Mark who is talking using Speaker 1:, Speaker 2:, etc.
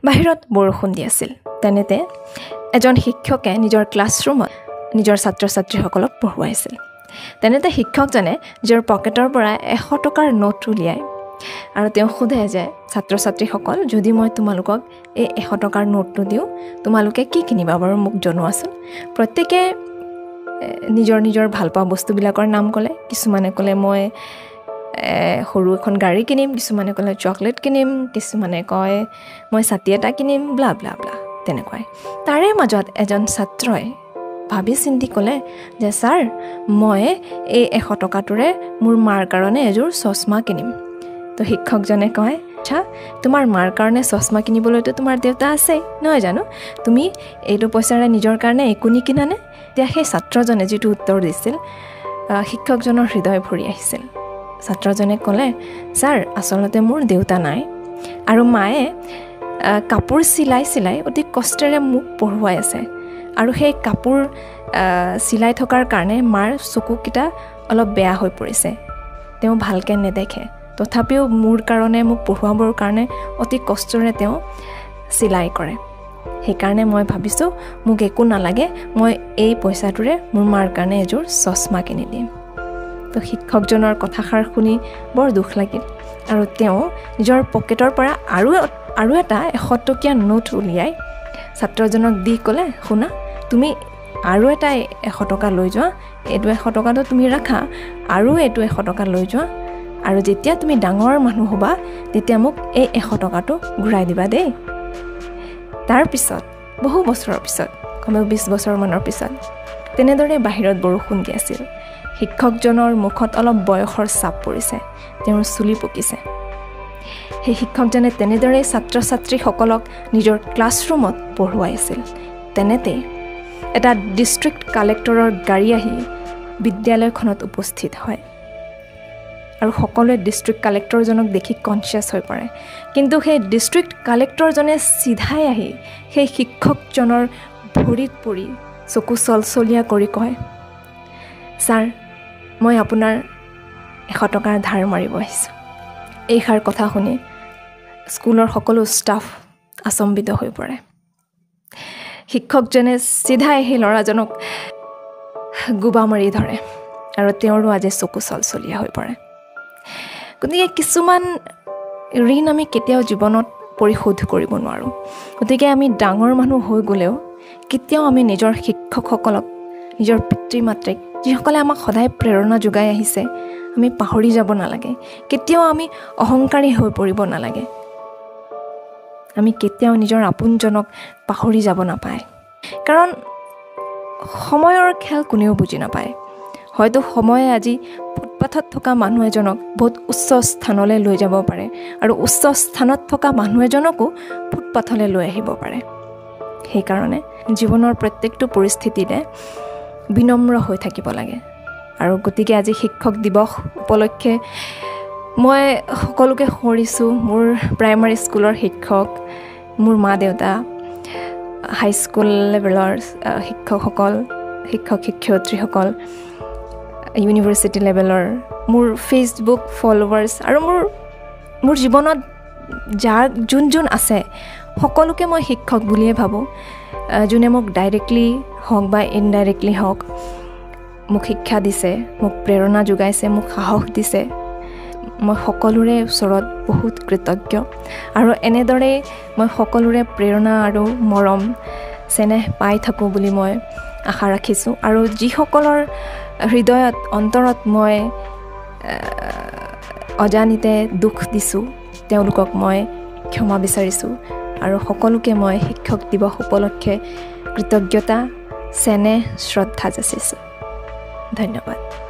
Speaker 1: বাহিৰত বৰষুণ দি আছিল তেনেতে এজন শিক্ষকে নিজৰ ক্লাছৰুমত নিজৰ ছাত্ৰ-ছাত্ৰীসকলক পঢ়ুৱাইছিল তেনেতে শিক্ষকজনে নিজৰ পকেটৰ পৰা 100 টকাৰ নোট উলিয়াই আৰু তেওঁ সোধে যে ছাত্ৰ-ছাত্ৰীসকল যদি মই তোমালোকক এই 100 টকাৰ নোটটো দিওঁ তোমালোকে কি কিনিবা বাৰু মোক জনোৱাচোন প্ৰত্যেকে নিজৰ নিজৰ ভাল পোৱা বস্তুবিলাকৰ নাম ক'লে কিছুমানে ক'লে মই সৰু এখন গাড়ী কিনিম কিছুমানে ক'লে চকলেট কিনিম কিছুমানে কয় মই ছাতি এটা কিনিম ব্লা ব্লা ব্লা তেনেকুৱাই তাৰে মাজত এজন ছাত্ৰই ভাবি চিন্তি ক'লে যে ছাৰ মই এই 100 টকাটোৰে মোৰ মাৰ কাৰণে এযোৰ চশমা কিনিম তো শিক্ষকজনে কয় আচ্ছা তোমাৰ মাৰ কাৰণে চশমা কিনিবলৈতো তোমাৰ দেউতা আছে নহয় জানো তুমি এইটো পইচাৰে নিজৰ কাৰণে একো নিকিনানে তেতিয়া সেই ছাত্ৰজনে যিটো উত্তৰ দিছিল শিক্ষকজনৰ হৃদয় ভৰি আহিছিল ছাত্ৰজনে ক'লে ছাৰ আচলতে মোৰ দেউতা নাই আৰু মায়ে কাপোৰ চিলাই অতি কষ্টেৰে মোক পঢ়ুৱাই আছে আৰু সেই কাপোৰ চিলাই থকাৰ কাৰণে মাৰ চকুকেইটা অলপ বেয়া হৈ পৰিছে তেওঁ ভালকৈ নেদেখে তথাপিও মোৰ কাৰণে মোক পঢ়ুৱাবৰ কাৰণে অতি কষ্টৰে তেওঁ চিলাই কৰে সেইকাৰণে মই ভাবিছোঁ মোক একো নালাগে মই এই পইচাটোৰে মোৰ মাৰ কাৰণে এযোৰ চশমা কিনি দিম তো শিক্ষকজনৰ কথাষাৰ শুনি বৰ দুখ লাগিল আৰু তেওঁ নিজৰ পকেটৰ পৰা আৰু এটা 100 টকীয়া নোট উলিয়াই ছাত্ৰজনক দি ক'লে শুনা তুমি আৰু এটা 100 টকা লৈ যোৱা এইটো 100 টকাটো তুমি ৰাখা আৰু এইটো 100 টকা লৈ যোৱা আৰু যেতিয়া তুমি ডাঙৰ মানুহ হ'বা তেতিয়া মোক এই 100 টকাটো ঘূৰাই দিবা দেই তাৰ পিছত বহু বছৰৰ পিছত কমেও 20 বছৰমানৰ পিছত তেনেদৰে বাহিৰত বৰষুণ দি আছিল শিক্ষকজনৰ মুখত অলপ বয়সৰ ছাপ পৰিছে তেওঁৰ চুলি পকিছে সেই শিক্ষকজনে তেনেদৰে ছাত্ৰ-ছাত্ৰীসকলক নিজৰ ক্লাছৰুমত পঢ়ুৱাইছিল তেনেতে এটা ডিষ্ট্ৰিক্ট কালেক্টৰৰ গাড়ী আহি বিদ্যালয়খনত উপস্থিত হয় আৰু সকলোৱে ডিষ্ট্ৰিক্ট কালেক্টৰজনক দেখি কনচিয়াছ হৈ পৰে কিন্তু সেই ডিষ্ট্ৰিক্ট কালেক্টৰজনে চিধাই আহি সেই শিক্ষকজনৰ ভৰিত পৰি চকু চলচলীয়া কৰি কয় ছাৰ মই আপোনাৰ 100 টকাৰ ধাৰ মাৰিব আহিছোঁ এইষাৰ কথা শুনি স্কুলৰ সকলো ষ্টাফ আচম্বিত হৈ পৰে শিক্ষকজনে চিধাই সেই ল'ৰাজনক গুবা মাৰি ধৰে আৰু তেওঁৰো আজি চকু চলচলীয়া হৈ পৰে গতিকে কিছুমান ঋণ আমি কেতিয়াও জীৱনত পৰিশোধ কৰিব নোৱাৰোঁ গতিকে আমি ডাঙৰ মানুহ হৈ গ'লেও কেতিয়াও আমি নিজৰ শিক্ষকসকলক নিজৰ পিতৃ মাতৃক যিসকলে আমাক সদায় প্ৰেৰণা যোগাই আহিছে আমি পাহৰি যাব নালাগে কেতিয়াও আমি অহংকাৰী হৈ পৰিব নালাগে আমি কেতিয়াও নিজৰ আপোনজনক পাহৰি যাব নাপায় কাৰণ সময়ৰ খেল কোনেও বুজি নাপায় হয়তো সময়ে আজি ফুটপাথত থকা মানুহ এজনক বহুত উচ্চ স্থানলৈ লৈ যাব পাৰে আৰু উচ্চ স্থানত থকা মানুহ এজনকো ফুটপাথলৈ লৈ আহিব পাৰে সেইকাৰণে জীৱনৰ প্ৰত্যেকটো পৰিস্থিতিতে বিনম্ৰ হৈ থাকিব লাগে আৰু গতিকে আজি শিক্ষক দিৱস উপলক্ষে মই সকলোকে সুঁৱৰিছোঁ মোৰ প্ৰাইমাৰী স্কুলৰ শিক্ষক মোৰ মা দেউতা হাই স্কুল লেভেলৰ শিক্ষকসকল শিক্ষক শিক্ষয়িত্ৰীসকল ইউনিভাৰ্চিটি লেভেলৰ মোৰ ফেচবুক ফলোৱাৰ্ছ আৰু মোৰ জীৱনত যাৰ যোন আছে সকলোকে মই শিক্ষক বুলিয়ে ভাবোঁ যোনে মোক ডাইৰেক্টলি হওক বা ইনডাইৰেক্টলি হওক মোক শিক্ষা দিছে মোক প্ৰেৰণা যোগাইছে মোক সাহস দিছে মই সকলোৰে ওচৰত বহুত কৃতজ্ঞ আৰু এনেদৰে মই সকলোৰে প্ৰেৰণা আৰু মৰম চেনেহ পাই থাকোঁ বুলি মই আশা ৰাখিছোঁ আৰু যিসকলৰ হৃদয়ত অন্তৰত মই অজানিতে দুখ দিছোঁ তেওঁলোকক মই ক্ষমা বিচাৰিছোঁ আৰু সকলোকে মই শিক্ষক দিৱস উপলক্ষে কৃতজ্ঞতা চেনেহ শ্ৰদ্ধা যাচিছোঁ ধন্যবাদ